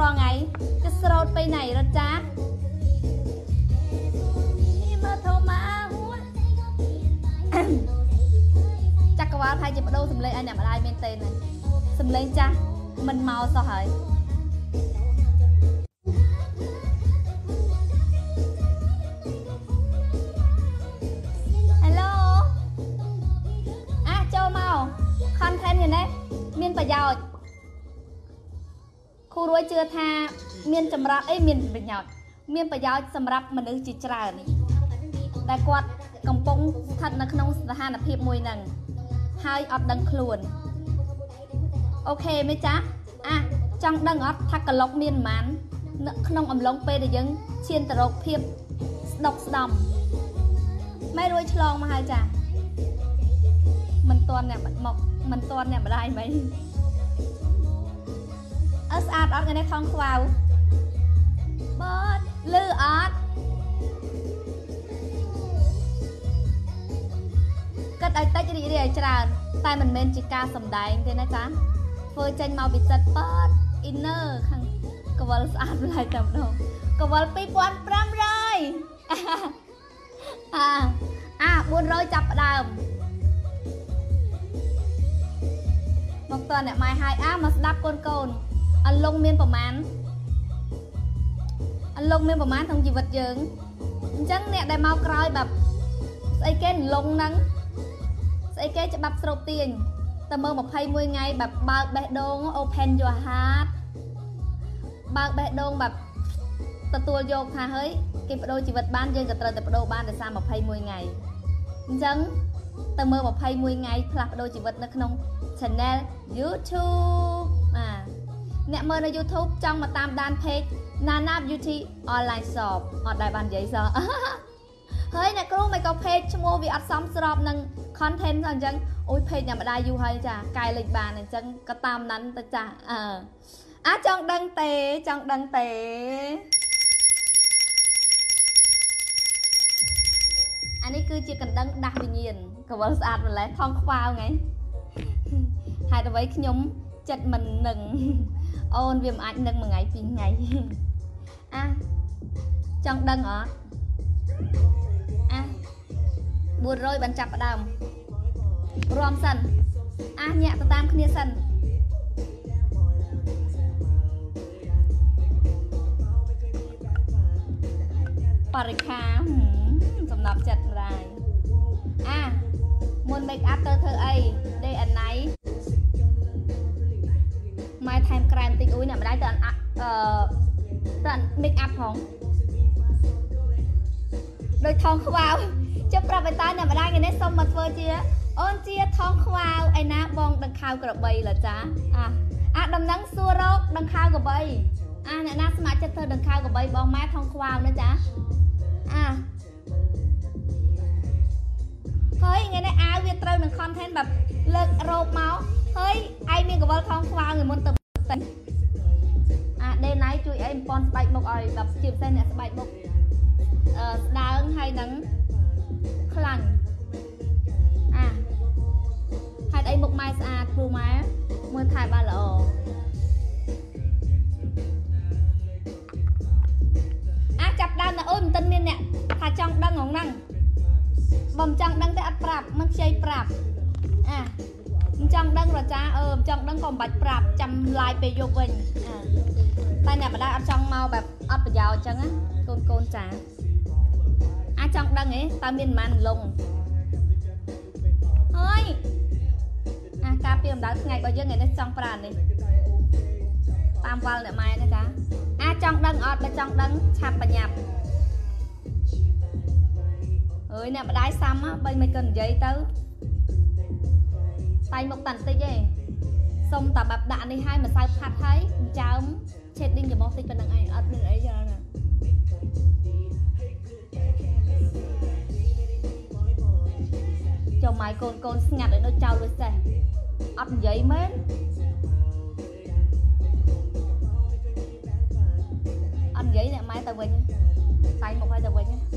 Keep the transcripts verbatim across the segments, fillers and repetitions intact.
rong ấy cái srot bên này rồi cha mà thâu má chắc có vào thay chỉ bắt đầu sầm lên anh em lại bên tên này sầm lên cha mình màu sao hỡi hello à châu màu content gì đấy miền bà giàu khu đuôi chưa tha miền chầm rạp ấy miền bà giàu miền bà giàu chầm rạp mình được chỉ trả này đại quạt cầm bông thật là không là hai là hiệp mùi nằng hai ọt đằng khuôn ok mấy cha à trong đằng ọt thắc cả lộc miền mán không ẩm lông pe để dân chiên tờ rộc hiệp độc đầm mấy đuôi chlong mà hai cha mình toàn nè mọc mình toàn nè mà đây mấy ớt át ọt cái này thong vào bớt lư ọt cất ai tách đi đi chả tay mình men chỉ ca sầm đài thế này chán phơi tranh màu bị giật bớt inner khang cầu vợ át lại cầm đâu cầu vợ pi pon pram rồi à à buồn rồi chập đàm một tuần này mai hai á mà đáp con cồn anh lông miên bờ mán anh lông miên bờ mán thông gì vật dưỡng chẳng nè đại mau còiแบบไอ้แกลงนั้นไอ้แกจะบับสโลตีนแต่เมื่อมาพายมวยไงแบบบาร์แบดดง open your heart บาร์แบดดงแบบตัวตัวโยกค่ะเฮ้ยเก็บโดชีวิตบ้านยังกับเตอแต่โดบ้านแต่สร้างมาพายมวยไงจังแต่เมื่อมาพายมวยไงผลักโดชีวิตนักน้อง channel YouTube อ่าเนี่ยเมื่อใน YouTube จ้องมาตามด้านเพจนานา beauty online shop ออนไลน์บ้านใหญ่ซะเฮ้ยเนี่ยครูไม่ก็เพจชั่วโมงวิอัดซ้ำสรอบนึงคอนเทนต์อันจังโอ้ยเพจเนี่ยมาได้อยู่ให้จ้ะกายเล็กบานอันจังก็ตามนั้นแต่จ้ะเอออ่ะจังดังเตะจังดังเตะอันนี้คือจีกันดังดักวิญญาณกับว่าสะอาดหมดแล้วทองควาวไงหายตัวไว้ขยมจัดมันหนึ่งโอนเวียมอันหนึ่งมาไงปีไงอ่ะจังดังเหรออ่ะบุญโรยบรรจับประดามรวมสันอ่ะเนี่ยตามคณีสันปริคาสำหรับจัดรายอ่ะมนเมคอัพเตอร์เธอไอได้อันไหนไม่ทำแกรมติงอุ้ยเนี่ยไม่ได้ตอนเอ่อตอนเมคอัพของโดยทองขวาวจะปรับไปตาเนี่ยมาได้ไงเนี่ยส้มมาเฟอร์เจียโอนเจียทองขวาวไอ้นะบองดังข้าวกระบายเหรอจ๊ะอ่ะอ่ะดำนังซัวโรกดังข้าวกระบายอ่ะเนี่ยน่าสมัครจะเธอดังข้าวกระบายบองไม้ทองขวาวนะจ๊ะอ่ะเฮ้ยไงเนี่ยอาเวียเตอร์หนึ่งคอนเทนต์แบบเลิกโรบเมาส์เฮ้ยไอมีกระบายทองขวาวเงินมันเติมเต็มอ่ะเดย์ไนท์ช่วยไอ้ปอนสไปบกอ่อยแบบจีบเส้นเนี่ยสไปบกดาวhay nắng khăn à hay đây một mai xa phù má mưa thải ba lọ à chập đau là ơi mình tân miên nè thả trong đăng ngóng năng bầm trong đăng tới ắt prap mất chơi prap à trong đăng rồi cha ơ trong đăng còn bạch prap chăm lại về vô quỳnh à tay này mà đang trong mauแบบấp vào giàu chân á côn côn trà à trong đăng ấy ta miên man lùng ơi à cà phê đã ngày bao giờ ngày nó trong pràn này tam quan lại mai nữa cả à trong đăng ọt bên trong đăng chạp và nhạp ơi nè mà đái xăm á bây mày cần giấy tớ tay một tàn tích ấy xong ta bạp đạn đi hai mà sao phát thấy chào chết đinh cho bó tích bên đằng ấy ọt đừng ấy cho nè cho mày con con ngặt để nó trao rồi xe ấp giấy mến ăn giấy nè mai tao quên tay một hai tao quên nhé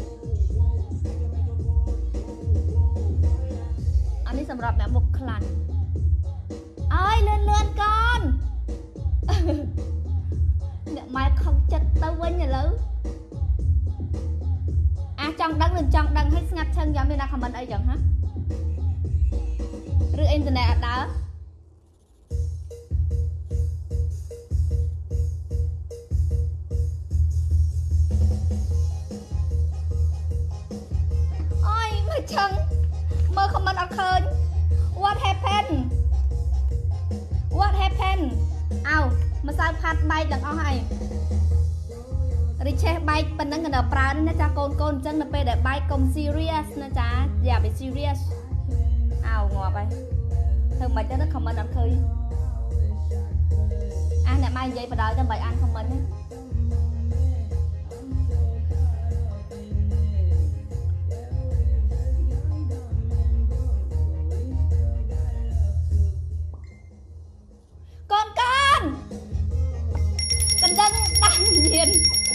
anh đi sầm rập mẹ một khăn ơi lên lên con អ្នកម៉ែខំចិត្តទៅវិញឥឡូវអាចង់ដឹងឬចង់ដឹងឲ្យស្ងាត់ឈឹងយ៉ាងមានណាខមមិនអីចឹងហ៎ឬអ៊ីនធឺណិតអត់ដើរអូយមើលឈឹងមើលខមមិនអត់ឃើញ what happened what happened អោម្សៅផាត់បែកទាំងអស់ហើយរីឆេះបែកប៉ុណ្ណឹងក៏នៅប្រើនេះណាចាកូនកូនអញ្ចឹងនៅពេលដែលបែកកុំ serious ណាចាយ៉ាបិ serious អោងាប់ហើយធ្វើមិនទៅ comment អត់ឃើញអាអ្នកម៉ែនិយាយបដ ாய் ទៅមិនអាន comment ទេកូនកូនកណ្ដឹងដាស់ញៀន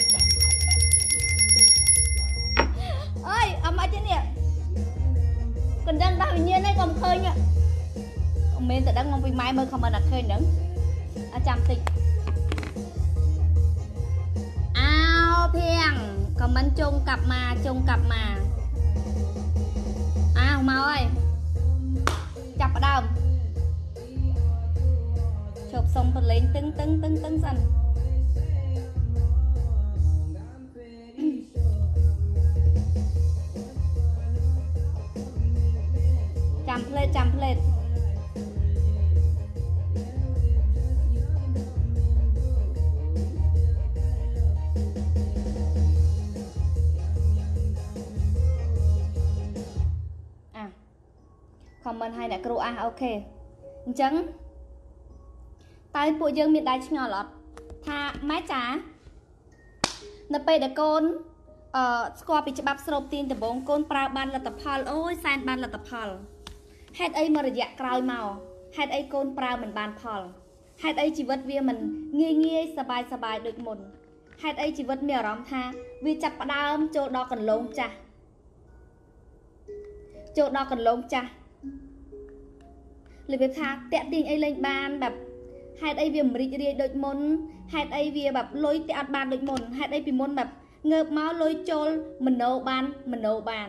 អើយអមអត់ទេនេះកណ្ដឹងដាស់វិញ្ញាណឯងកុំឃើញអមែនតែដឹងមកពីម៉ែមើល comment អត់ឃើញហ្នឹងអាចាំតិចអោភៀង comment ជុំកាប់មកជុំកាប់មកអោមកហើយចាប់ផ្ដើមជប់សុំប្រលេងតឹងតឹងតឹងតឹងសិនចាំផ្លេតចាំផ្លេតអា comment ឲ្យអ្នកគ្រូអះអូខេអញ្ចឹងតើពួកយើងមានដៃឆ្ងល់អត់ថាម៉ែចានៅពេលដែលកូនអឺស្គាល់ពីច្បាប់ស្រូបទាញដំបងកូនប្រើបានលទ្ធផលអូយសែនបានលទ្ធផលហេតុអីមករយៈក្រោយមកហេតុអីកូនប្រើមិនបានផលហេតុអីជីវិតវាមិនងាយងាយសบายសบายដូចមុនហេតុអីជីវិតមានអារម្មណ៍ថាវាចាប់ផ្ដើមចូលដល់កន្លងចាស់ចូលដល់កន្លងចាស់លើវាថាតាក់ទាញអីលេងបានแบบហេតុអីវាមិនរីករាយដូចមុនហេតុអីវាแบบលុយតែអត់បានដូចមុនហេតុអីពីមុនแบบងើបមកលុយចូលមโนបានមโนបាន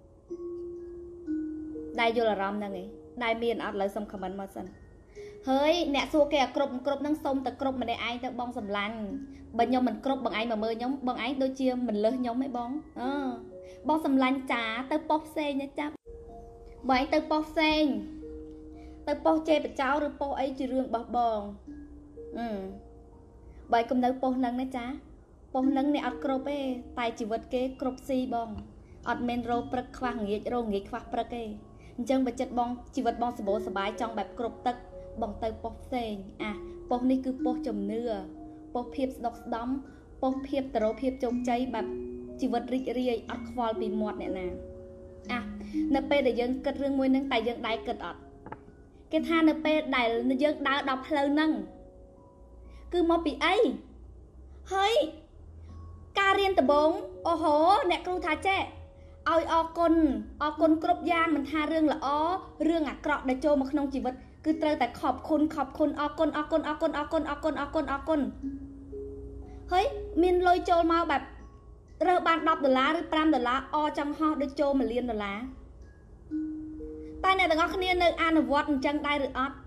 ដែលយល់អារម្មណ៍ហ្នឹងឯងដែលមានអត់លើសុំ comment មកសិនហើយអ្នកសួរគេអាគ្រប់គ្រប់ហ្នឹងសុំតែគ្រប់ម្នាក់ឯងទៅបងសម្លាញ់បើខ្ញុំមិនគ្រប់បងឯងមកមើលខ្ញុំបងឯងដូចជាមិនលើសខ្ញុំឯងបងអឺបងសម្លាញ់ចាទៅប៉ុស្តិ៍ផ្សេងណាចាប់បងឯងទៅប៉ុស្តិ៍ផ្សេងទៅប៉ុស្តិ៍ជេរបចោឬប៉ុស្តិ៍អីជារឿងរបស់បងអឺបើឯងកុំនៅប៉ុស្តិ៍ហ្នឹងណាចាប៉ុស្តិ៍ហ្នឹងអ្នកអត់គ្រប់ទេតែជីវិតគេគ្រប់ស៊ីបងអត់មែនរោព្រឹកខ្វះងាចរោងាចខ្វះព្រឹកទេអញ្ចឹងបើចិត្តបងជីវិតបងសបោសបាយចង់បែបគ្រប់ទឹកបងទៅប៉ុស្តិ៍ផ្សេងអាប៉ុស្តិ៍នេះគឺប៉ុស្តិ៍ជំនឿប៉ុស្តិ៍ភាពស្ដុកស្ដំប៉ុស្តិ៍ភាពតរោភាពជោគជ័យបែបជីវិតរីករាយអត់ខ្វល់ពីមាត់អ្នកណាអានៅពេលដែលយើងគិតរឿងមួយហ្នឹងតែយើងដៃគិតអត់គេថានៅពេលដែលយើងដើរដល់ផ្លូវហ្នឹងគឺមកពីអីហើយការរៀនដំបូងអូហូអ្នកគ្រូថាចេះឲ្យអរគុណអរគុណគ្រប់យ៉ាងមិនថារឿងល្អរឿងអាក្រក់ដែលចូលមកក្នុងជីវិតគឺត្រូវតែខอบគុណខอบគុណអរគុណអរគុណអរគុណអរគុណអរគុណអរគុណអរគុណហើយមានលុយចូលមកបែបរើបានដប់ដុល្លារឬប្រាំដុល្លារអចង់ហោះដូចចូលមួយលានដុល្លារតែអ្នកទាំងអស់គ្នានៅអនុវត្តអញ្ចឹងដែរឬអត់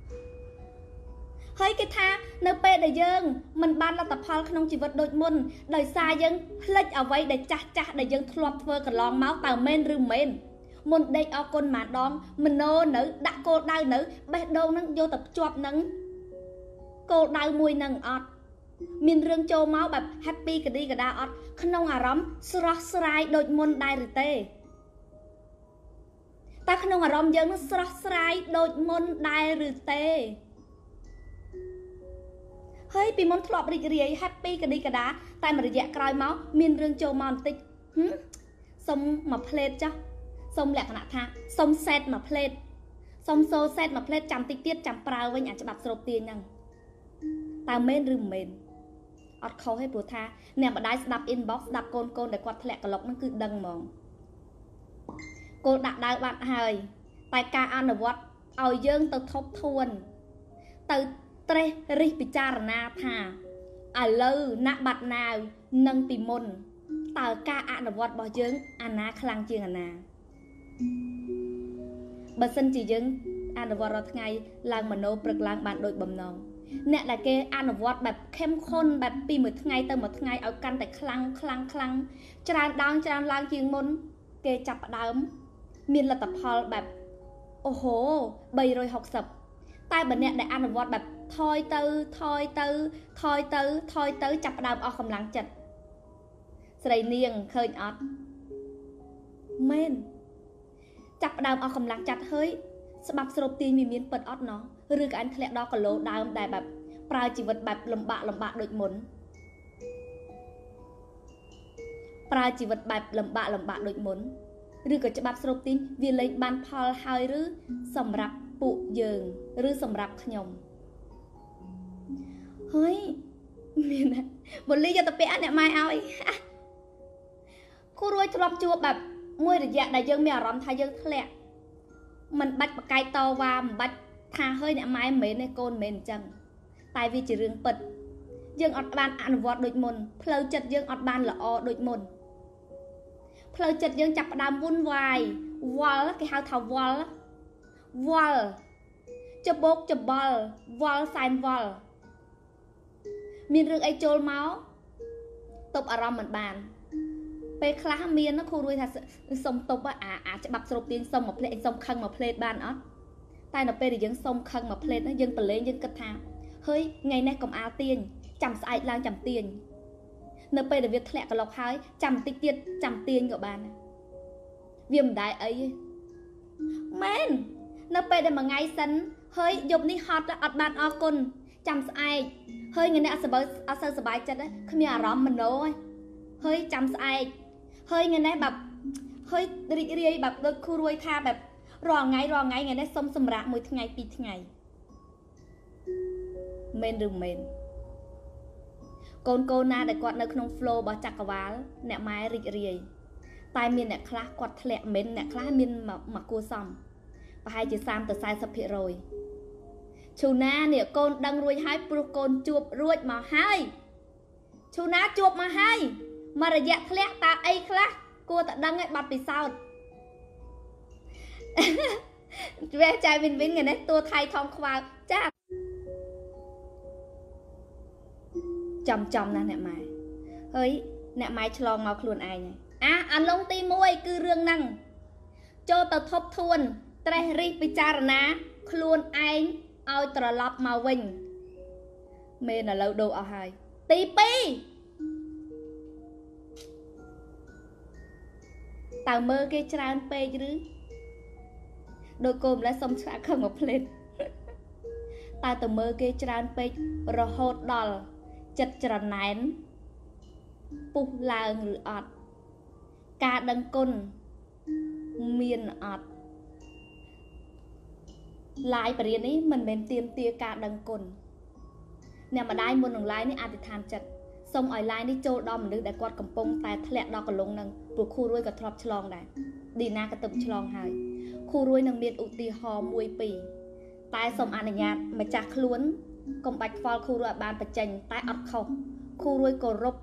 ហើយគេថានៅពេលដែលយើងមិនបានលទ្ធផលក្នុងជីវិតដូចមុនដោយសារយើងភ្លេចអ្វីដែលចាស់ចាស់ដែលយើងធ្លាប់ធ្វើកន្លងមកតើមែនឬមិនមែនមុនដេកអរគុណម្ដងមโนនៅដាក់គោលដៅនៅបេះដូងនឹងយកទៅភ្ជាប់នឹងគោលដៅមួយនឹងអត់មានរឿងចូលមកបែប happy កឌីកដាអត់ក្នុងអារម្មណ៍ស្រស់ស្រាយដូចមុនដែរឬទេតែក្នុងអារម្មណ៍យើងនឹងស្រស់ស្រាយដូចមុនដែរឬទេហើយពីមុនធ្លាប់រីករាយ happy កឌីកដាតែមួយរយៈក្រោយមកមានរឿងចូលមកបន្តិចសុំមួយផ្លេតចាស់សុំលក្ខណៈថាសុំ set មួយផ្លេតសុំ so set មួយផ្លេតចាំតិចទៀតចាំប្រើវិញអាច្បាប់ស្រូបទាញហ្នឹងតើមែនឬមិនមែនអត់ខុសទេព្រោះថាអ្នកម្ដាយស្ដាប់ inbox ស្ដាប់កូនកូនដែលគាត់ធ្លាក់ក្លុកហ្នឹងគឺដឹងហ្មងគោលដាក់ដៅបាត់ហើយតែការអនុវត្តឲ្យយើងទៅថប់ធួនទៅត្រេះរិះពិចារណាថាឥឡូវណាក់បាត់ណាវនឹងពីមុនតើការអនុវត្តរបស់យើងអាណាខ្លាំងជាងអាណាបើសិនជាយើងអនុវត្តរាល់ថ្ងៃឡើងមโนព្រឹកឡើងបានដូចបំណងអ្នកដែលគេអនុវត្តបែបខេមខុនបែបពីមួយថ្ងៃទៅមួយថ្ងៃឲ្យកាន់តែខ្លាំងខ្លាំងខ្លាំងច្រើនដងច្រើនឡើងជាងមុនគេចាប់ផ្ដើមមានលទ្ធផលបែបអូហូបីរយហុកសិបតែបើអ្នកដែលអនុវត្តបែបថយទៅថយទៅថយទៅថយទៅចាប់ផ្ដើមអស់កម្លាំងចិត្តស្រីនាងឃើញអត់មែនចាប់ផ្ដើមអស់កម្លាំងចិត្តហើយស្បាប់ស្រូបទាញវាមានពិតអត់ណោះឬក៏អញធ្លាក់ដល់គីឡូដើមដែលបែបប្រើជីវិតបែបលំបាកលំបាកដូចមុនប្រើជីវិតបែបលំបាកលំបាកដូចមុនឬក៏ច្បាប់ស្រូបទាញវាលែងបានផលហើយឬសម្រាប់ពួកយើងឬសម្រាប់ខ្ញុំហើយមានណាបលីយកទៅពាក់អ្នកម៉ែឲ្យគូរួយធ្លាប់ជួបបែបមួយរយៈដែលយើងមានអារម្មណ៍ថាយើងធ្លាក់មិនបាច់បកកាយតវ៉ាមិនបាច់ថាហើយអ្នកម៉ែមិនមែនទេកូនមិនមែនអញ្ចឹងតែវាជារឿងពិតយើងអត់បានអនុវត្តដូចមុនផ្លូវចិត្តយើងអត់បានល្អដូចមុនផ្លូវចិត្តយើងចាប់ផ្ដើមวุ่នវ៉ាយវល់គេហៅថាវល់វល់ច្បោកច្បល់វល់សែនវល់មានរឿងអីចូលមកទប់អារម្មណ៍មិនបានពេលខ្លះមានគ្រូរួយថាសុំទប់អាអាច្បាប់ស្រូបទាញសុំមួយផ្លេតសុំខឹងមួយផ្លេតបានអត់តែនៅពេលដែលយើងសុំខឹងមួយផ្លេតហ្នឹងយើងប្រឡែងយើងគិតថាហើយថ្ងៃនេះកុំអាលទាញចាំស្អែកឡើងចាំទាញនៅពេលដែលវាធ្លាក់កន្លុកហើយចាំបន្តិចទៀតចាំទាញក៏បានវាមិនដែរអីទេមែននៅពេលដែលមួយថ្ងៃសិនហើយយប់នេះហត់អត់បានអរគុណចាំស្អែកហើយថ្ងៃនេះអត់សប្បាយអត់សូវសប្បាយចិត្តទេគ្មានអារម្មណ៍មโนទេហើយចាំស្អែកហើយថ្ងៃនេះបែបហើយរីករាយបែបដូចគ្រូរួយថាបែបរាល់ថ្ងៃរាល់ថ្ងៃថ្ងៃនេះសុំសម្រាប់មួយថ្ងៃពីរថ្ងៃមែនឬមែនកូនកូនណាដែលគាត់នៅក្នុង flow របស់ចក្រវាលអ្នកម៉ែរីករាយតែមានអ្នកខ្លះគាត់ធ្លាក់មែនអ្នកខ្លះមានមកគួសមប្រហែលជាសាមទៅសែសិបភាគរយឈូណានេះកូនដឹងរួចហើយព្រោះកូនជួបរួចមកហើយឈូណាជួបមកហើយមករយៈធ្លាក់តើអីខ្លះគួរតែដឹងឲ្យបាត់ពិសោធន៍វេចៃវិនវិនថ្ងៃនេះតួថៃថងខ្វៅចាចំចំណាស់អ្នកម៉ែហើយអ្នកម៉ែឆ្លងមកខ្លួនឯងហើយអាអាឡុងទីមួយគឺរឿងហ្នឹងចូលទៅថប់ធួនត្រេះរិះពិចារណាខ្លួនឯងឲ្យត្រឡប់មកវិញមែនឥឡូវដូរអស់ហើយទីពីរតើមើលគេច្រើនពេកឬដោយកូនម្លេះសុំឆ្លាក់ខឹងមកផ្លេតតើទៅមើលគេច្រើនពេករហូតដល់ចិត្តច្រណែនពុះឡើងឬអត់ការដឹងគុណមានអត់ឡាយបរិញ្ញានេះមិនមែនទៀមទាការដឹងគុណអ្នកម្ដាយមុននឹងឡាយនេះអធិដ្ឋានចិត្តសូមឲ្យឡាយនេះចូលដល់មនុស្សដែលគាត់កំពុងតែធ្លាក់ដល់កលុងនឹងព្រោះគ្រូរួយក៏ធ្លាប់ឆ្លងដែរឌីណាក៏ទៅឆ្លងហើយគ្រូរួយនឹងមានឧទាហរណ៍មួយពីរតែសូមអនុញ្ញាតម្ចាស់ខ្លួនកុំបាច់ខ្វល់គ្រូរួយឲ្យបានបញ្ចេញតែអត់ខុសគ្រូរួយគោរព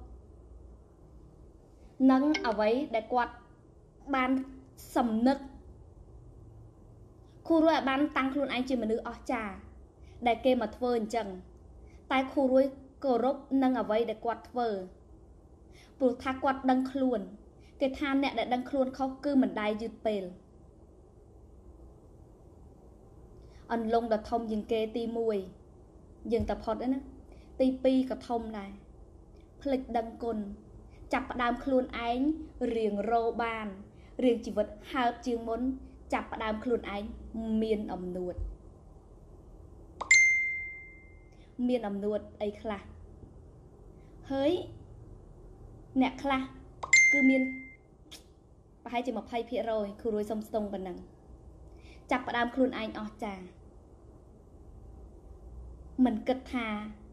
នឹងអ្វីដែលគាត់បានសំនឹកគ្រូរួយឲ្យបានតាំងខ្លួនឯងជាមនុស្សអស្ចារ្យដែលគេមកធ្វើអញ្ចឹងតែគ្រូរួយគោរពនឹងអ្វីដែលគាត់ធ្វើព្រោះថាគាត់ដឹងខ្លួនគេថាអ្នកដែលដឹងខ្លួនខុសគឺមិនដែលយឺតពេលអន្លង់ដ៏ធំជាងគេទីមួយយើងតែផុតណាទីពីរក៏ធំដែរភ្លេចដឹងគុណចាប់ផ្ដើមខ្លួនឯងរៀងរោបានរៀងជីវិតហើបជាងមុនចាប់ផ្ដើមខ្លួនឯងមានអំនួតមានអំនួតអីខ្លះហើយអ្នកខ្លះគឺមានប្រហែលជាยี่สิบភាគរយគ្រូរួយសុំស្ទង់ប៉ុណ្ណឹងចាប់ផ្ដើមខ្លួនឯងអស់ចាមិនគិតថា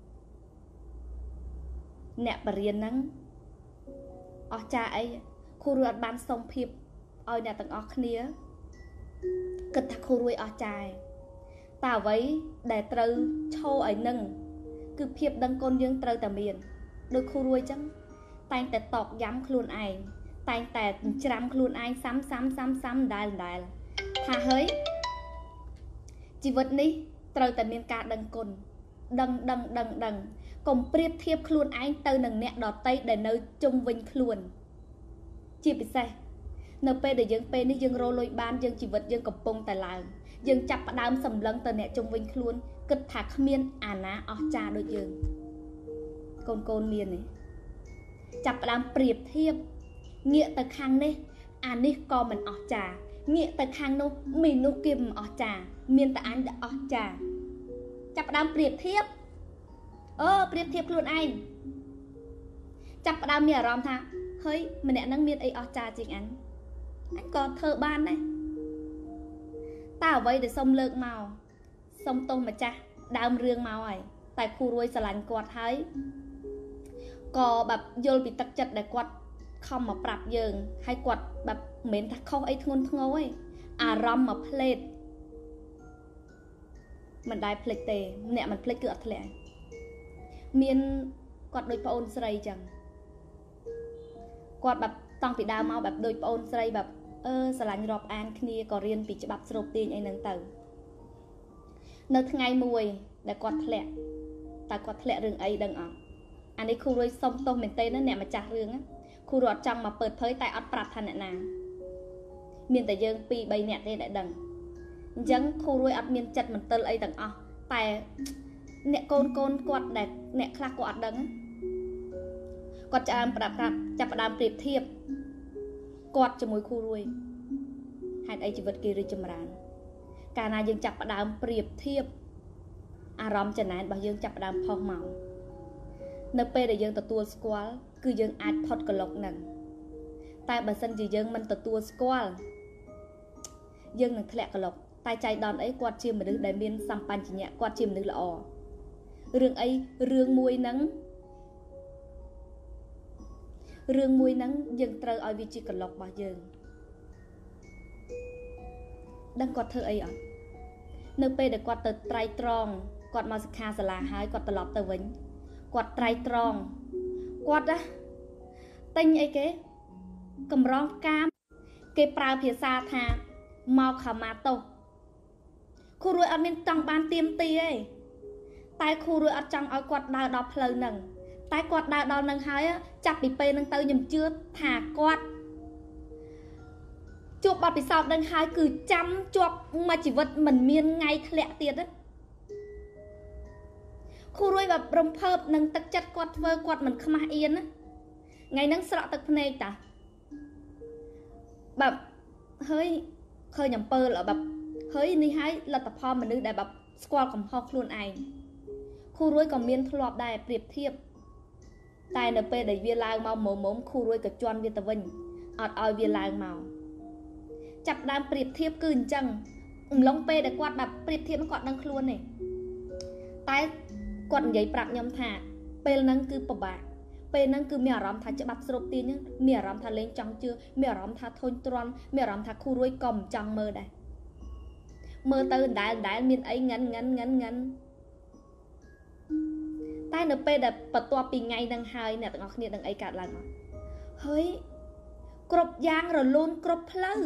អ្នកបរៀនហ្នឹងអស់ចាអីគ្រូរួយអត់បានសុំភាពឲ្យអ្នកទាំងអស់គ្នាគិតថាគ្រូរួយអស់ចាតើអ្វីដែលត្រូវឈោឲ្យនឹងគឺភាពដឹងគុណយើងត្រូវតែមានដូចគ្រូរួយចឹងតែងតែតอกយ៉ាំខ្លួនឯងតែងតែច្រាំខ្លួនឯងសាំសាំសាំសាំដែលដែលថាហើយជីវិតនេះត្រូវតែមានការដឹងគុណដឹងដឹងដឹងដឹងកុំប្រៀបធៀបខ្លួនឯងទៅនឹងអ្នកដទៃដែលនៅជុំវិញខ្លួនជាពិសេសនៅពេលដែលយើងពេលនេះយើងរកលុយបានយើងជីវិតយើងកំពុងតែឡើងយើងចាប់ផ្ដើមសម្លឹងទៅអ្នកជុំវិញខ្លួនគិតថាគ្មានអាណាអស្ចារ្យដូចយើងកូនកូនមានទេចាប់ផ្ដើមប្រៀបធៀបងាកទៅខាងនេះអានេះក៏មិនអស្ចារ្យងាកទៅខាងនោះមីនោះគេមិនអស្ចារ្យមានតែអញដែលអស្ចារ្យចាប់ផ្ដើមប្រៀបធៀបអឺប្រៀបធៀបខ្លួនឯងចាប់ផ្ដើមមានអារម្មណ៍ថាហេយម្នាក់ហ្នឹងមានអីអស្ចារ្យជាងអញអញក៏ធ្វើបានដែរតើអ្វីដែលសុំលើកមកសុំទោសម្ចាស់ដើមរឿងមកហើយតែគ្រូរួយស្រឡាញ់គាត់ហើយក៏แบบយល់ពីទឹកចិត្តដែលគាត់ខំមកប្រាប់យើងហើយគាត់แบบមិនមែនថាខុសអីធ្ងន់ធ្ងរទេអារម្មណ៍មកផ្លេតមិនដែលភ្លេចទេអ្នកមិនភ្លេចគឺអត់ធ្លាក់មានគាត់ដូចប្អូនស្រីចឹងគាត់แบบតាំងពីដើមមកแบบដូចប្អូនស្រីแบบអឺស្រឡាញ់រាប់អានគ្នាក៏រៀនពីច្បាប់ស្រូបទាញអីហ្នឹងទៅនៅថ្ងៃមួយដែលគាត់ធ្លាក់តើគាត់ធ្លាក់រឿងអីដឹងអត់អានេះគ្រូរួយសុំទោសមែនទេណាអ្នកម្ចាស់រឿងគ្រូរួយអត់ចង់មកเปิดเผยតែអត់ប្រាប់ថាអ្នកណាមានតែយើងពីរបីនាក់ទេដែលដឹងអញ្ចឹងគ្រូរួយអត់មានចិត្តមន្ទិលអីទាំងអស់តែអ្នកកូនកូនគាត់ដែលអ្នកខ្លះគាត់អត់ដឹងគាត់ចាំប្រាប់ប្រាប់ចាប់ផ្ដើមប្រៀបធៀបគាត់ជាមួយគ្រូរួយហេតុអីជីវិតគេរីកចម្រើនកាលណាយើងចាប់ផ្ដើមប្រៀបធៀបអារម្មណ៍ចំណែនរបស់យើងចាប់ផ្ដើមផុសមកនៅពេលដែលយើងទទួលស្គាល់គឺយើងអាចផុតក្លុកនឹងតែបើសិនជាយើងមិនទទួលស្គាល់យើងនឹងធ្លាក់ក្លុកតែចៃដន្យអីគាត់ជាមនុស្សដែលមានសម្បញ្ញៈគាត់ជាមនុស្សល្អរឿងអីរឿងមួយហ្នឹងរឿងមួយហ្នឹងយើងត្រូវឲ្យវាជាក្លុករបស់យើងដឹងគាត់ធ្វើអីអត់នៅពេលដែលគាត់ទៅត្រៃត្រង់គាត់មកសិក្ខាសាលាហើយគាត់ត្រឡប់ទៅវិញគាត់ត្រៃត្រង់គាត់ណាទិញអីគេកម្រងផ្កាគេប្រើភាសាថាមកខមាតោគ្រូរួយអត់មានចង់បានទៀមទីទេតែគ្រូរួយអត់ចង់ឲ្យគាត់ដើរដល់ផ្លូវហ្នឹងតែគាត់ដើរដល់នឹងហើយចាប់ពីពេលហ្នឹងទៅខ្ញុំជឿថាគាត់ជួបបទពិសោធន៍នឹងហើយគឺចាំជាប់មួយជីវិតមិនមានថ្ងៃធ្លាក់ទៀតណាគ្រូរួយแบบរំភើបនឹងទឹកចិត្តគាត់ធ្វើគាត់មិនខ្មាស់អៀនណាថ្ងៃហ្នឹងស្រក់ទឹកភ្នែកតាแบบเฮ้ยឃើញអំពើแบบเฮ้ยនេះហើយលទ្ធផលមនុស្សដែលแบบស្គាល់កំហុសខ្លួនឯងគ្រូរួយក៏មានធ្លាប់ដែរប្រៀបធៀបតែនៅពេលដែលវាឡើងមកមុំមុំគ្រូរួយក៏ជន់វាទៅវិញអត់ឲ្យវាឡើងមកចាប់ដើមប្រៀបធៀបគឺអញ្ចឹងអំឡុងពេលដែលគាត់แบบប្រៀបធៀបគាត់ដឹងខ្លួនទេតែគាត់និយាយប្រាប់ខ្ញុំថាពេលហ្នឹងគឺពិបាកពេលហ្នឹងគឺមានអារម្មណ៍ថាច្បាប់ស្រូបទាញមានអារម្មណ៍ថាលេងចង់ជឿមានអារម្មណ៍ថាធុញទ្រាន់មានអារម្មណ៍ថាគ្រូរួយក៏មិនចង់មើលដែរមើលទៅដែលដែលមានអីងិនងិនងិនងិនតែនៅពេលដែលបន្ទាប់ពីថ្ងៃហ្នឹងហើយអ្នកទាំងអស់គ្នានឹងអីកើតឡើងមកហើយគ្រប់យ៉ាងរលូនគ្រប់ផ្លូវ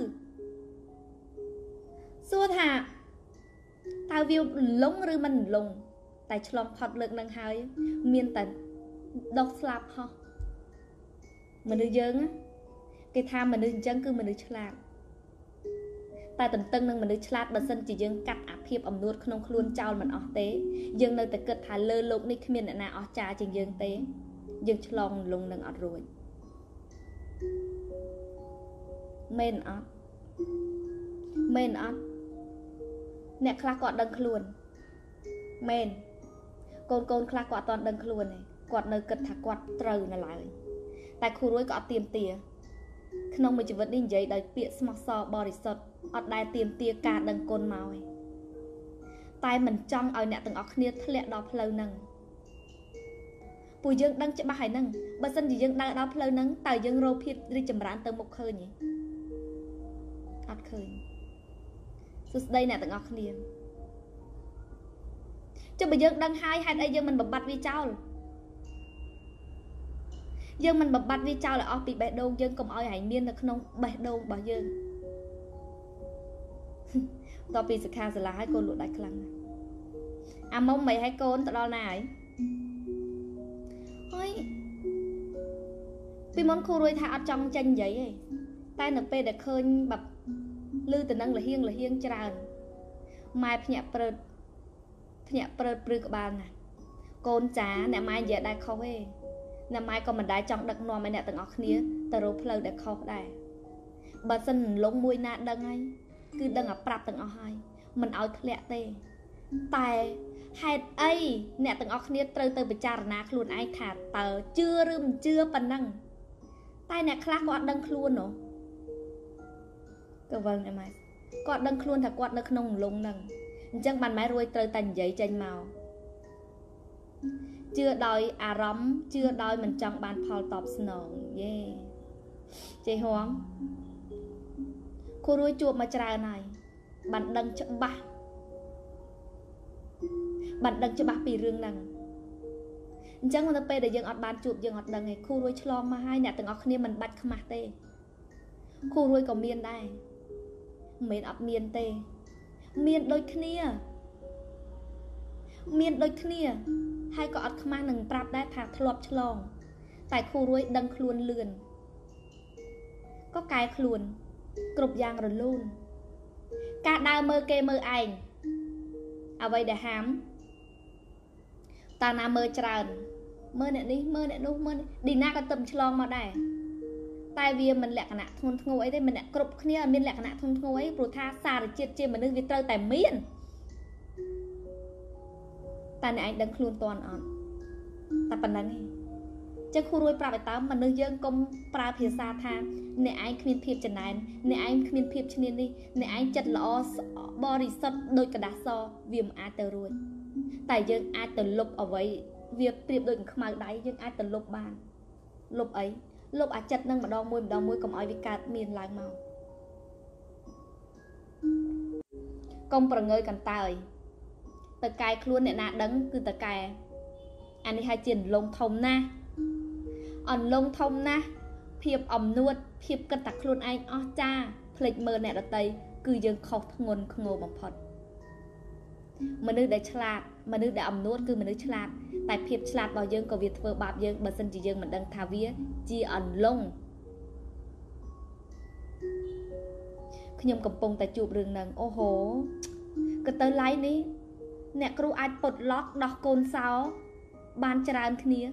សួរថាតើវាលងឬមិនលងតែឆ្លងផុតលើកហ្នឹងហើយមានតែដុសស្លាប់ហោះមនុស្សយើងគេថាមនុស្សអញ្ចឹងគឺមនុស្សឆ្លាតតែតន្ទឹងនឹងមនុស្សឆ្លាតបើសិនជាយើងកាត់អាភាពអំនួតក្នុងខ្លួនចោលមិនអស់ទេយើងនៅតែគិតថាលើโลกនេះគ្មានអ្នកណាអស្ចារ្យជាងយើងទេយើងឆ្លងលងនឹងអត់រួចមែនអត់មែនអត់អ្នកខ្លះគាត់ដឹងខ្លួនមែនកូនកូនខ្លះគាត់អត់ដឹងខ្លួនទេគាត់នៅគិតថាគាត់ត្រូវនៅឡើយតែគ្រូរួយក៏អត់ទៀមទាក្នុងមួយជីវិតនេះនិយាយដោយពាក្យស្មោះសរបរិសុទ្ធអត់ដែលទៀមទាការដឹងគុណមកទេតែមិនចង់ឲ្យអ្នកទាំងអស់គ្នាធ្លាក់ដល់ផ្លូវហ្នឹងពួកយើងដឹងច្បាស់ហើយហ្នឹងបើសិនជាយើងដើរដល់ផ្លូវហ្នឹងតើយើងរកភាពរីកចម្រើនទៅមុខឃើញទេអត់ឃើញសួស្ដីអ្នកទាំងអស់គ្នា chứ bây giờ đang hai hai đây giờ mình bập bạch vi trao giờ mình bập bạch vi trao là ở bị bẻ đôn dân cùng oi hành miên là không bẻ đôn bao giờ tao bị sự khai là hai cô lụa đại khăn à mong mày hai cô tao đo này ôi vì món khu rồi thả trong chân giấy ấy tay nở pe để khơi bập lư từ năng là hiên là hiên tràn mai nhẹ prơ nhẹ prơ prơ các bạn này côn trá nè mai giờ đại khâu ấy nè mai còn mình đại trong đặc nòm mày nè từng óc nia tờ rô phơi để khâu đại bà xin lông mùi nát đằng ấy cứ đằng ở prap từng óc hai mình ao lẹ tê tài hạt ấy nè từng óc nia trơ từ bị chà nát luôn ai thả tờ chưa rưm chưa phần năng tay nè khác quạt đằng luôn nữa cơ vâng em mày quạt đằng luôn thật quạt đằng nông lông đằng chẳng bàn máy ruồi trơ tành giấy tranh màu chưa đòi à rắm chưa đòi mình trong bàn Paul top snow yeah chị hoang cô ruồi chuột mà trà này bạn đăng cho ba bạn đăng cho ba pì rương đằng chẳng mà nó pe để dừng ọt bàn chuột dừng ọt đằng này cô ruồi chlong mà hai nè từng ọt kia mình bạch khăm tê cô ruồi có miên đây miên ọt miên tê miên đôi kia miên đôi kia hai có ọt khăm nâng prapได้thả thọp chlong tại khu ruồi đăng khuôn lươn có cái khuôn cục giang rồi luôn cả đào mơ kê mơ ảnh à vậy để hám ta nào mơ tràn mơ nè đi mơ nè đâu mơ nè. Đi na có tầm chlong mà đây tại vì mình lẹ cả nạ thôn ngô ấy đây mình lẹ cục kia mình lẹ cả nạ thôn ngô ấy rồi tha xa rồi chết chết mình nước việt trâu tại miền ta này anh đăng luôn toàn on ta phầnนั้นchứ khu ruồi prap tao mà nơi dân công prap phía xa tha nè anh khuyên thiệp chân này nè anh khuyên thiệp chân này nè anh chặt lọ body sắt đôi cả đá so viêm ai tờ ruồi tại dân ai tờ lục ở vậy việc tiệp đôi khmau đáy dân ai tờ lục bàn lục ấy lục à chặt nâng mà đo môi mà đo môi cầm ai bị cạt miền lại màu công bằng ngơi cần tài tờ cài luôn nè nạt đắng cứ tờ cài anh đi hai chuyện lông thông na ẩn lông thông na phiệp ẩm nuốt phiệp cân tặc luôn anh ó cha phịch mờ nè đặt tay cứ dừng khóc ngôn ngô bằng phật mà nước để chlat mà nước để ẩm nuốt cứ mà nước chlat tại phiệp chlat bao dương có việc vợ bạp dương bà xin chỉ dương mình đang thả vía chi ẩn lông khi nhom cầm pông tại chụp rừng nằng ô hố cái tới lái ní nè kêu ai bật lót đọc côn sao ban tràn kia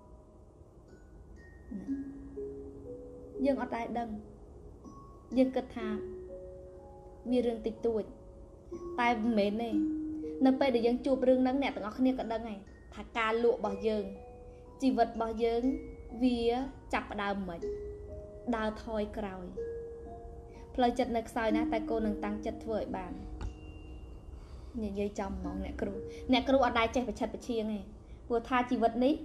dương ở tại đằng dương cất thà vì rừng tịch tuổi tai mến này nợ pe để dương chụp rừng nắng nè từng ở kia cả đằng này thà ca lụa bỏ dương chỉ vật bỏ dương vì chặt đào mệt đào thôi còi lời chật nực soi nè tại cô nâng tăng chật vội bàn như dây trong mong nè kêu nè kêu ở đây chạy phải chật phải chiêng này vừa tha chỉ vật ní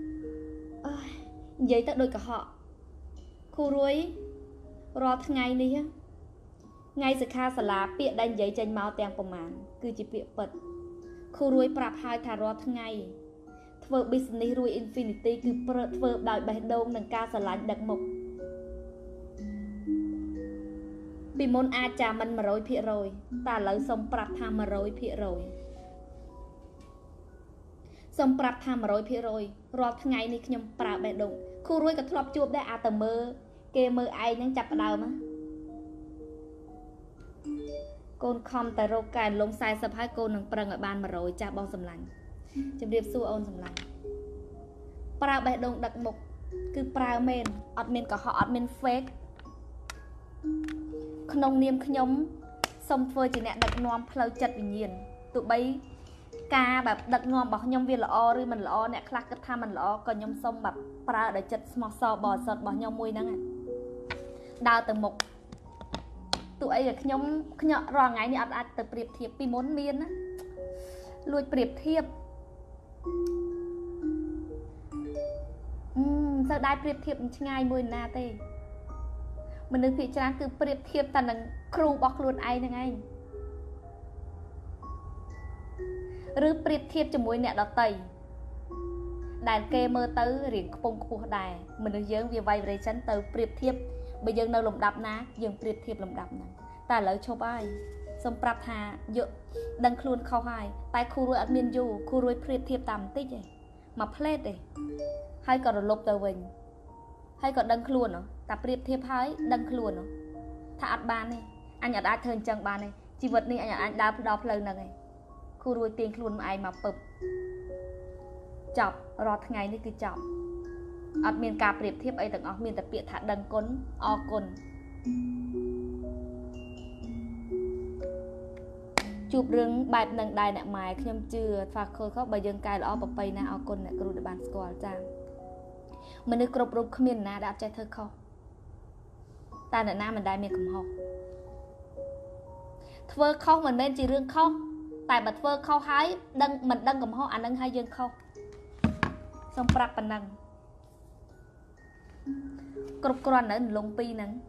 giấy tất đôi cả họ khu ruồi rò ngày đi á ngày sự kha sả lá bịa đánh giấy tranh máu tèng bầm màn cứ chỉ bịa bật khu ruồi prap hai thà rò ngày thợ business ruồi infinity cứ thợ đòi bài đông nâng cao sả lạnh đặc mộc bị môn a trà mình mà rồi phía rồi ta lấy xong prap tham mà rồi phía rồi xong prap tham mà rồi phía rồi rò ngày ní nhom prap bài đông khu ruồi cả thọp chuộtได้ à tờ mơ kê mơ ai nhang chặt đào mà côn khom tại rô cài lông sai sập hai côn nâng prang ở bàn mà rồi cha bong sầm lạnh chấm điệp su ôn sầm lạnh prap bài đông đặc mục cứ prap men admin có họ admin fake nông niêm nhom xong phơi chỉ nè đặc nôm phơi chặt vì nhiên tụi bay caแบบดักงอมบอกยมวีละอหรือมันละอเนี่ยคลักก็ทำมันละอก็ยมส้มแบบปลาเดี๋ยวจัดสมอซอบอสดบอกยมมวยนั่งอ่ะดาวตึงหมกตัวไอ้เด็กยมขยะรอไงนี่อัดอัดตึกเปรียบเทียบปีม้วนเมียนนะลุยเปรียบเทียบอืมจะได้เปรียบเทียบง่ายมวยนาเต้มันนึกผิดฉะนั้นคือเปรียบเทียบแต่หนังครูบอกล้วนไอ้ยังไงឬប្រៀបធៀបជាមួយអ្នកដទៃដែលគេមើលទៅរៀងខ្ពង់ខ្ពស់ដែរមនុស្សយើងវា vibration ទៅប្រៀបធៀបបើយើងនៅលំដាប់ណាយើងប្រៀបធៀបលំដាប់ហ្នឹងតែឥឡូវឈប់ហើយសូមប្រាប់ថាយកដឹងខ្លួនខុសហើយតែគូរួយអត់មានយូរគូរួយប្រៀបធៀបតាមបន្តិចទេមកផ្លេតទេហើយក៏រលប់ទៅវិញហើយក៏ដឹងខ្លួនតែប្រៀបធៀបហើយដឹងខ្លួនថាអត់បានទេអញអត់អាចធ្វើអញ្ចឹងបានទេជីវិតនេះអញអាចដើរដល់ផ្លូវហ្នឹងឯងគូរួយទាញខ្លួនមកឯងមកពឹបចប់រាល់ថ្ងៃនេះគឺចប់អត់មានការប្រៀបធៀបអីទាំងអស់មានតែពាក្យថាដឹងគុណអរគុណជួបរឿងបែបនឹងដែរអ្នកម៉ែខ្ញុំជឿថាខុសខុសបើយើងកែល្អប្រពៃណាអរគុណអ្នកគ្រូដែលបានស្គាល់ចា៎មនុស្សគ្រប់រូបគ្មានណាដែលអត់ចេះធ្វើខុសតែអ្នកណាមិនដែលមានកំហុសធ្វើខុសមិនមែនជារឿងខុសតែបើធ្វើខុសហើយដឹងមិនដឹងកំហុសអានឹងហើយយើងខុសសូមប្រាប់ប៉ុណ្ណឹងគ្រប់គ្រាន់នៅលងពីរហ្នឹង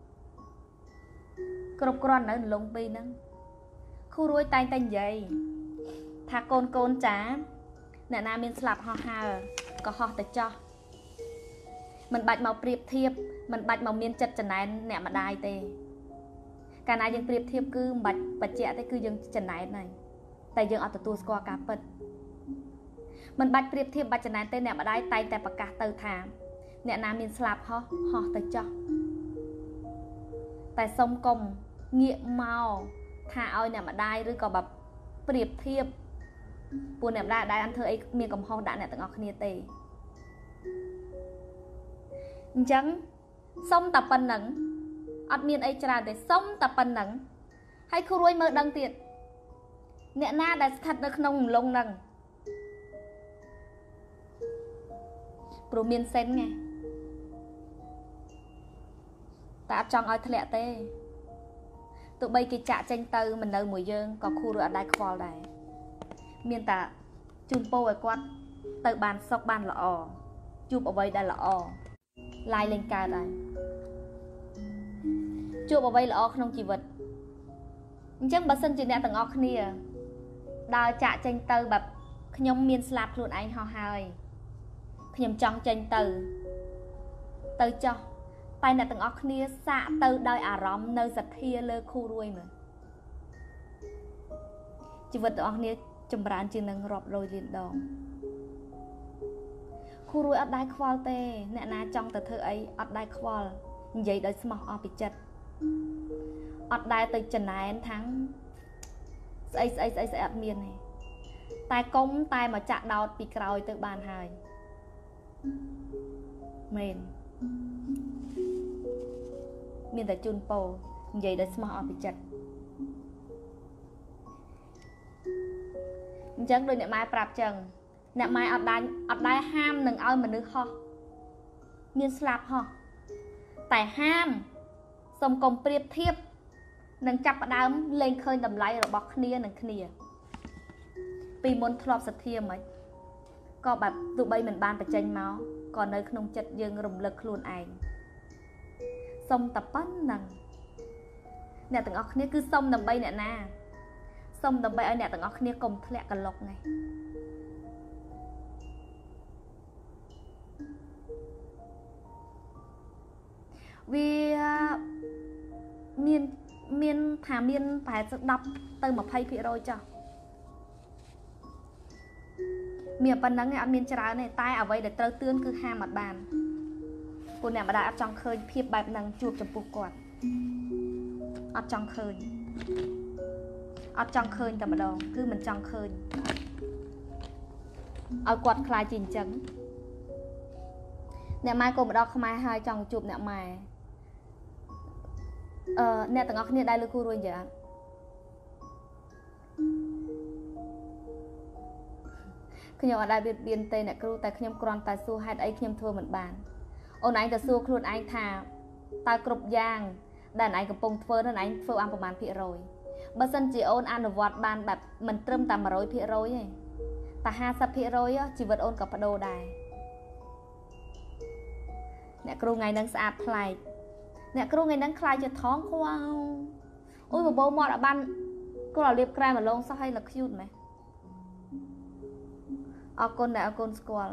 គ្រប់គ្រាន់នៅលងពីរហ្នឹងគូរួយតែងតែនិយាយថាកូនកូនចាអ្នកណាមានស្លាប់ហោះហើរក៏ហោះទៅចោះមិនបាច់មកប្រៀបធៀបមិនបាច់មកមានចិត្តចំណែនអ្នកម្ដាយទេកាលណាយើងប្រៀបធៀបគឺមិនបាច់បច្ចៈទេគឺយើងចំណែនហើយតែយើងអត់ទទួលស្គាល់ការពិតមិនបាច់ប្រៀបធៀបបាច់ចំណែនទេអ្នកម្ដាយតែងតែប្រកាសទៅថាអ្នកណាមានស្លាប់ហោះហោះទៅចោះតែសុំកុំងាកមកថាឲ្យអ្នកម្ដាយឬក៏แบบប្រៀបធៀបពួកអ្នកម្ដាយដែរអត់ធ្វើអីមានកំហុសដាក់អ្នកទាំងអស់គ្នាទេអញ្ចឹងសុំតែប៉ុណ្្នឹងអត់មានអីច្រើនទេសុំតែប៉ុណ្្នឹងហើយគ្រួយមើលដឹងទៀតអ្នកណាដែលស្ថិតនៅក្នុងរំលងហ្នឹងព្រោះមានសេនណាតែអត់ចង់ឲ្យធ្លាក់ទេទោះបីគេចាក់ចេញទៅមិននៅមួយយើងក៏គូរួយអត់ដែរខ្វល់ដែរមានតែជូនពោឲ្យគាត់ទៅបានសុខបានល្អជួបអ្វីដែលល្អឡាយលេងកើតហើយជួបអ្វីល្អក្នុងជីវិតអញ្ចឹងបើសិនជាអ្នកទាំងអស់គ្នាដើរចាក់ចេញទៅបែបខ្ញុំមានស្លាប់ខ្លួនឯងហោះហើយខ្ញុំចង់ចេញទៅទៅចោះតែអ្នកទាំងអស់គ្នាសាកទៅដោយអារម្មណ៍នៅសទ្ធាលើគូរួយមើលជីវិតទាំងអស់គ្នាចម្រើនជាងនឹងរាប់រយលានដងគូរួយអត់ដែរខ្វល់ទេអ្នកណាចង់ទៅធ្វើអីអត់ដែរខ្វល់និយាយដោយស្មោះអស់ពីចិត្តអត់ដែរទៅចំណែនថាំងស្អីស្អីស្អីស្អីអត់មានទេតែកុំតែមកចាក់ដោតពីក្រោយទៅបានហើយមែនមានតែជូនពោនិយាយដោយស្មោះអស់ពីចិត្តអញ្ចឹងដូចអ្នកម៉ែប្រាប់ចឹងអ្នកម៉ែអត់ដែរអត់ដែរហាមនឹងឲ្យមនុស្សហោះមានស្លាប់ហោះតែហាមសូមកុំប្រៀបធៀបនឹងចាប់ផ្ដើមលែងឃើញតម្លៃរបស់គ្នានឹងគ្នាពីមុនធ្លាប់សទ្ធាមិនក៏បែបទោះបីមិនបានបញ្ចេញមកក៏នៅក្នុងចិត្តយើងរំលឹកខ្លួនឯងសុំតែប៉ុណ្ណឹងអ្នកទាំងអស់គ្នាគឺសុំដើម្បីអ្នកណាសុំដើម្បីឲ្យអ្នកទាំងអស់គ្នាកុំធ្លាក់កឡុកហ្នឹងវាមានមានថាមានប្រហែលដប់ទៅยี่สิบភាគរយចុះមានប៉ុណ្ណឹងឯងអត់មានច្រើនទេតែអ្វីដែលត្រូវទឿនគឺហាមអត់បានពួកអ្នកម្ដាយអត់ចង់ឃើញភាពបែបហ្នឹងជួបចំពោះគាត់អត់ចង់ឃើញអត់ចង់ឃើញតែម្ដងគឺមិនចង់ឃើញឲ្យគាត់ខ្លាចជាអញ្ចឹងអ្នកម៉ែក៏ម្ដងខ្មែរហើយចង់ជួបអ្នកម៉ែអឺអ្នកទាំងអស់គ្នាដែលលើគូរួយយ៉ាងខ្ញុំអត់ដែលបៀតបៀនទេអ្នកគ្រូតែខ្ញុំគ្រាន់តែសួរហេតុអីខ្ញុំធ្វើមិនបានអូនឯងទៅសួរខ្លួនឯងថាតើគ្រប់យ៉ាងដែលឯងកំពុងធ្វើនោះឯងធ្វើបានប្រមាណភាគរយបើសិនជាអូនអនុវត្តបានបែបមិនត្រឹមតែone hundredភាគរយទេតែห้าสิบភាគរយជីវិតអូនក៏បដូរដែរអ្នកគ្រូថ្ងៃហ្នឹងស្អាតប្លែកអ្នកគ្រូថ្ងៃហ្នឹងខ្លាចជាថងខ្វៅអូយបបោមាត់អត់បានគាត់លាបក្រែមម្លងសោះឲ្យលក្ខូតម៉េះ ở con này ở con squall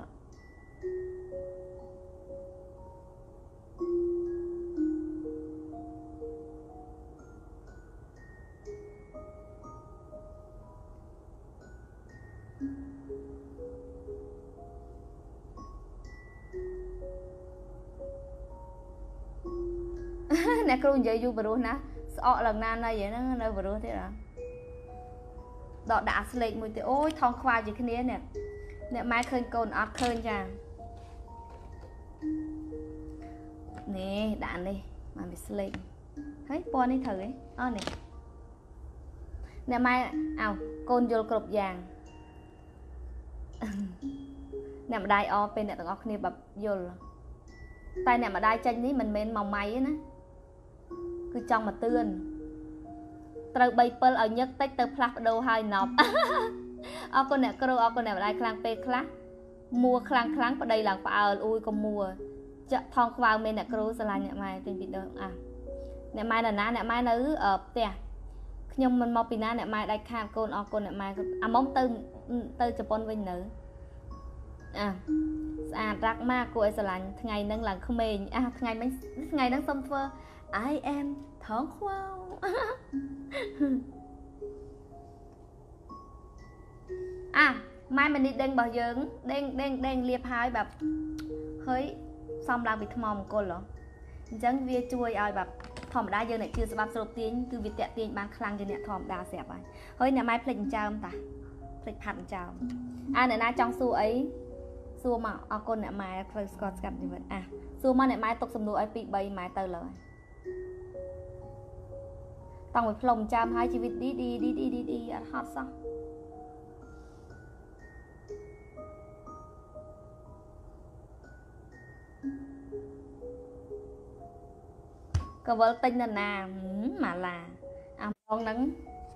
អ្នកគ្រូនិយាយយូរបរោះណាស្អកឡើងណាណៃហ្នឹងនៅបរោះទៀតហ៎ដកដាក់ស្លេកមួយទៀតអូយថងខ្វាយជាគ្នានេះអ្នកម៉ែឃើញកូនអត់ឃើញចានេះដាក់នេះមកវាស្លេកហើយពណ៌នេះត្រូវហ៎អូនេះអ្នកម៉ែអោកូនយល់គ្រប់យ៉ាងអ្នកម្ដាយអពេលអ្នកទាំងអស់គ្នាបែបយល់តែអ្នកម្ដាយចេញនេះមិនមែនមកម៉ៃទេណាគឺចង់មកទឿនត្រូវបីពិលឲ្យញឹកតិចទៅផ្លាស់ប្ដូរហើយណប់អរគុណអ្នកគ្រូអរគុណអ្នកម្ដាយខ្លាំងពេកខ្លះមួខ្លាំងខ្លាំងប្តីឡើងផ្អើលអ៊ូយក៏មួចាក់ថងខ្វៅមែនអ្នកគ្រូស្រឡាញ់អ្នកម៉ែទិញពីដើមអាអ្នកម៉ែនៅណាអ្នកម៉ែនៅផ្ទះខ្ញុំមិនមកពីណាអ្នកម៉ែដាច់ខាតកូនអរគុណអ្នកម៉ែអាមុំទៅទៅជប៉ុនវិញនៅអាស្អាតរ៉ាក់ម៉ាគួរឲ្យស្រឡាញ់ថ្ងៃហ្នឹងឡើងក្មេងអាថ្ងៃមិញថ្ងៃហ្នឹងសុំធ្វើ I am ថងខ្វៅអាម៉ែមនីដេងរបស់យើងដេងដេងដេងលាបហើយแบบហើយសំឡើងពីថ្មមង្គលហ៎អញ្ចឹងវាជួយឲ្យแบบធម្មតាយើងអ្នកជឿច្បាប់ស្រូបទាញគឺវាតាក់ទាញបានខ្លាំងជាងអ្នកធម្មតាស្រាប់ហើយហើយអ្នកម៉ែភ្លេចចិញ្ចើមតាភ្លេចផាត់ចិញ្ចើមអាអ្នកណាចង់សួរអីសួរមកអរគុណអ្នកម៉ែត្រូវស្គាល់ស្កាត់ជីវិតអាសួរមកអ្នកម៉ែទុកសំណួរឲ្យពីរបីម៉ែទៅលើតាំងពីផ្លុំចិញ្ចើមហើយជីវិតឌីឌីឌីឌីឌីឌីអត់ហត់សោះកវលទិញនៅណាម៉ាឡាអាម៉ងហ្នឹង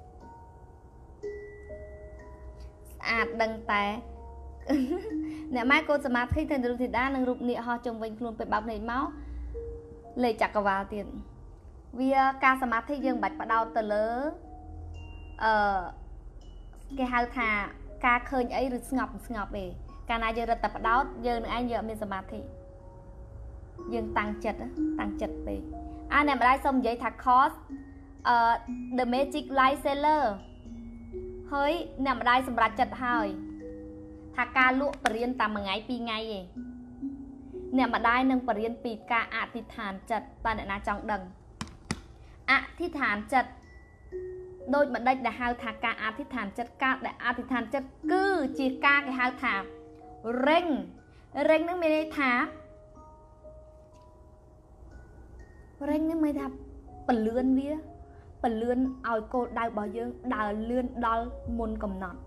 ស្អាតដឹងតែអ្នកម៉ែកូនសមាធិទៅរូបធីតានិងរូបនាគហោះជុំវិញខ្លួនពេលបើកភ្នែកមកលេខចក្រវាលទៀតវាការសមាធិយើងមិនបាច់បដោតទៅលើអឺគេហៅថាការឃើញអីឬស្ងប់ស្ងប់ទេកាលណាយើងរត់តែបដោតយើងនឹងឯងយើងអត់មានសមាធិយើងតាំងចិត្តតាំងចិត្តពេកអាអ្នកម្ដាយសូមនិយាយថា cost អឺ the magic light seller ហើយអ្នកម្ដាយសម្រេចចិត្តហើយថាការលក់បរិញ្ញាតែមួយថ្ងៃពីរថ្ងៃឯងអ្នកម្ដាយនឹងបរិញ្ញាពីការអធិដ្ឋានចិត្តតើអ្នកណាចង់ដឹងអធិដ្ឋានចិត្តដូចម្ដេចដែលហៅថាការអធិដ្ឋានចិត្តការដែលអធិដ្ឋានចិត្តគឺជាការគេហៅថារេងរេងនឹងមានន័យថារេងនេះមិនថាពលឿនវាពលឿនឲ្យគោលដៅរបស់យើងដើរលឿនដល់មុនកំណត់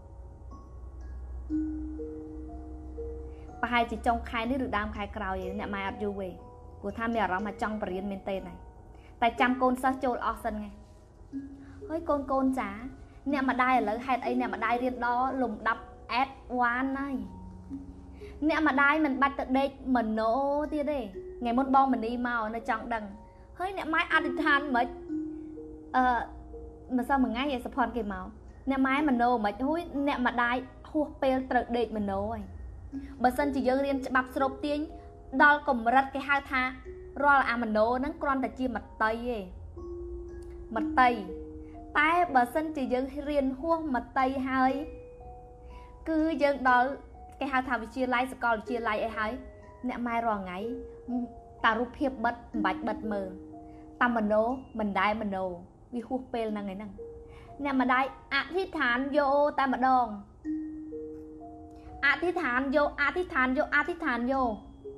ប្រហែលជាចុងខែនេះឬដើមខែក្រោយអ្នកម៉ែអត់យូរទេព្រោះថាមានអារម្មណ៍ថាចង់បរៀនមែនទេហើយតែចាំកូនសិស្សចូលអស់សិនហ្នឹងហើយកូនកូនចាអ្នកម្ដាយឥឡូវហេតុអីអ្នកម្ដាយរៀនដល់លំដាប់ អេដវ៉ាន់ ហើយអ្នកម្ដាយមិនបាច់ទៅដេកមโนទៀតទេថ្ងៃមុនបងមនីមកនៅចង់ដឹងហើយអ្នកម៉ែអធិដ្ឋានមិនអឺមិនសមមួយថ្ងៃឯសផនគេមកអ្នកម៉ែមโนមិនហួយអ្នកម្ដាយហួសពេលត្រូវដេកមโนហើយបើសិនជាយើងរៀនច្បាប់ស្រូបទាញដល់កម្រិតគេហៅថារាល់អាមโนហ្នឹងគ្រាន់តែជាមតីទេមតីតែបើសិនជាយើងរៀនហួសមតីហើយគឺយើងដល់គេហៅថាវិទ្យាល័យសាកលវិទ្យាល័យអីហើយអ្នកម៉ែរាល់ថ្ងៃតារូបភាពបិទមិនបាច់បិទមើលតាមមโนមិនដែលមโนវាហួសពេលហ្នឹងឯហ្នឹងអ្នកម្ដាយអធិដ្ឋានយកតែម្ដងអធិដ្ឋានយកអធិដ្ឋានយកអធិដ្ឋានយក